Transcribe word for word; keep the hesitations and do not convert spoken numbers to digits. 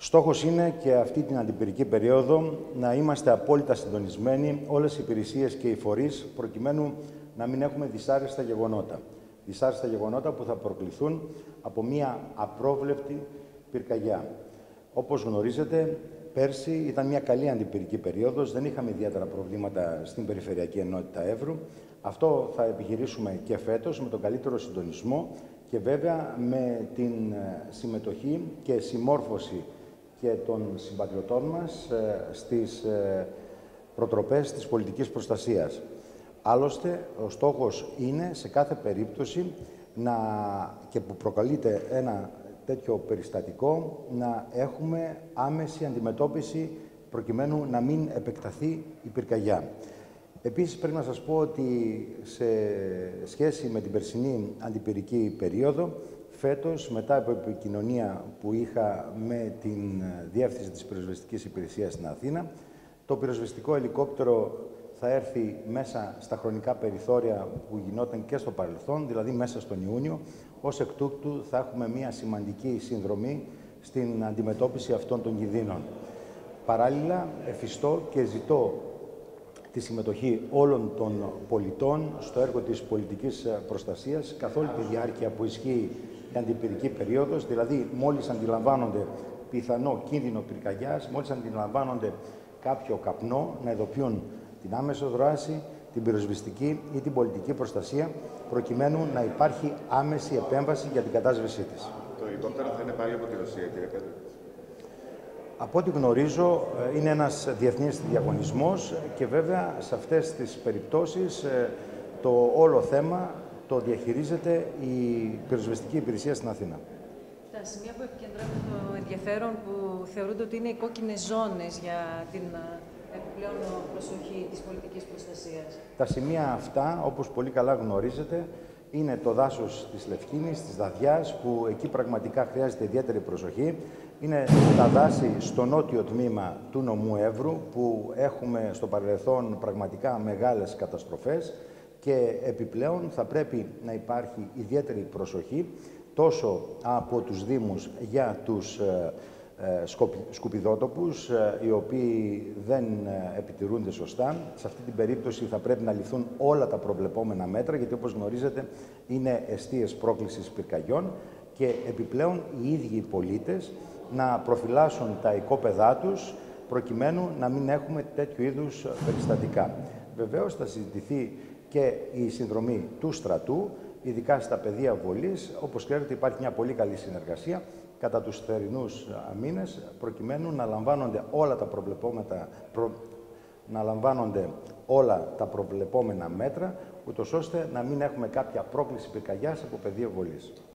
Στόχος είναι και αυτή την αντιπυρική περίοδο να είμαστε απόλυτα συντονισμένοι όλες οι υπηρεσίες και οι φορείς, προκειμένου να μην έχουμε δυσάρεστα γεγονότα. Δυσάρεστα γεγονότα που θα προκληθούν από μια απρόβλεπτη πυρκαγιά. Όπως γνωρίζετε, πέρσι ήταν μια καλή αντιπυρική περίοδος, δεν είχαμε ιδιαίτερα προβλήματα στην Περιφερειακή Ενότητα Εύρου. Αυτό θα επιχειρήσουμε και φέτος με τον καλύτερο συντονισμό και βέβαια με την συμμετοχή και συμμόρφωση και των συμπατριωτών μας στις προτροπές της πολιτικής προστασίας. Άλλωστε, ο στόχος είναι σε κάθε περίπτωση να, και που προκαλείται ένα τέτοιο περιστατικό, να έχουμε άμεση αντιμετώπιση προκειμένου να μην επεκταθεί η πυρκαγιά. Επίσης, πρέπει να σας πω ότι σε σχέση με την περσινή αντιπυρική περίοδο, φέτος, μετά από επικοινωνία που είχα με την Διεύθυνση της Πυροσβεστικής Υπηρεσίας στην Αθήνα, το πυροσβεστικό ελικόπτερο θα έρθει μέσα στα χρονικά περιθώρια που γινόταν και στο παρελθόν, δηλαδή μέσα στον Ιούνιο. Ως εκ τούτου θα έχουμε μια σημαντική συνδρομή στην αντιμετώπιση αυτών των κινδύνων. Παράλληλα, εφιστώ και ζητώ τη συμμετοχή όλων των πολιτών στο έργο της πολιτικής προστασίας καθ' όλη τη διάρκεια που ισχύει η αντιπυρική περίοδος, δηλαδή μόλις αντιλαμβάνονται πιθανό κίνδυνο πυρκαγιάς, μόλις αντιλαμβάνονται κάποιο καπνό, να ειδοποιούν την άμεσο δράση, την πυροσβεστική ή την πολιτική προστασία, προκειμένου να υπάρχει άμεση επέμβαση για την κατάσβεσή της. Το ελικόπτερο θα είναι πάλι από τη Ρωσία, κύριε Πέτρου. Από ό,τι γνωρίζω, είναι ένας διεθνής διαγωνισμός και βέβαια σε αυτές τις περιπτώσεις το όλο θέμα το διαχειρίζεται η πυροσβεστική υπηρεσία στην Αθήνα. Τα σημεία που επικεντρώνουν το ενδιαφέρον που θεωρούνται ότι είναι οι κόκκινες ζώνες για την επιπλέον προσοχή της πολιτικής προστασίας. Τα σημεία αυτά, όπως πολύ καλά γνωρίζετε, είναι το δάσος της Λευκίνης, της Δαδιάς, που εκεί πραγματικά χρειάζεται ιδιαίτερη προσοχή. Είναι τα δάση στο νότιο τμήμα του νομού Εύρου, που έχουμε στο παρελθόν πραγματικά μεγάλες καταστροφές και επιπλέον θα πρέπει να υπάρχει ιδιαίτερη προσοχή τόσο από τους Δήμους για τους σκουπιδότοπους, οι οποίοι δεν επιτηρούνται σωστά. Σε αυτή την περίπτωση θα πρέπει να ληφθούν όλα τα προβλεπόμενα μέτρα, γιατί όπως γνωρίζετε είναι εστίες πρόκλησης πυρκαγιών και επιπλέον οι ίδιοι οι πολίτες να προφυλάσσουν τα οικόπεδά τους προκειμένου να μην έχουμε τέτοιου είδους περιστατικά. Βεβαίως θα συζητηθεί και η συνδρομή του στρατού, ειδικά στα πεδία βολής. Όπως ξέρετε, υπάρχει μια πολύ καλή συνεργασία κατά τους θερινούς μήνες, προκειμένου να λαμβάνονται όλα τα προβλεπόμενα, προ... να λαμβάνονται όλα τα προβλεπόμενα μέτρα, ούτως ώστε να μην έχουμε κάποια πρόκληση πυρκαγιάς από πεδίο βολής.